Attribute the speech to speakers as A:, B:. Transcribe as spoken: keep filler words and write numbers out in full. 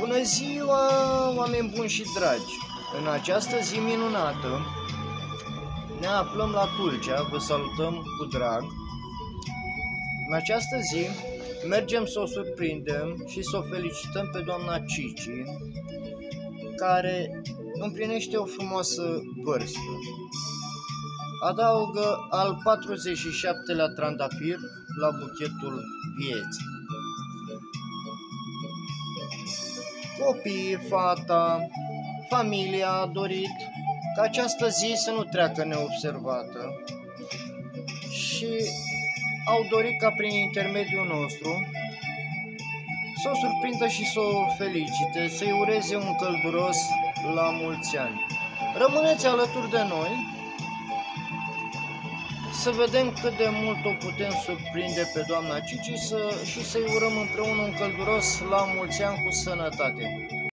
A: Bună ziua, oameni buni și dragi! În această zi minunată ne aflăm la Tulcea, vă salutăm cu drag. În această zi mergem să o surprindem și să o felicităm pe doamna Cici, care împlinește o frumoasă vârstă. Adaugă al patruzeci și șaptelea trandafir la buchetul vieții. Copiii, fata, familia a dorit ca această zi să nu treacă neobservată și au dorit ca prin intermediul nostru să o surprindă și să o felicite, să-i ureze un călduros la mulți ani. Rămâneți alături de noi să vedem cât de mult o putem surprinde pe doamna Cici să, și să-i urăm împreună un călduros la mulți ani cu sănătate.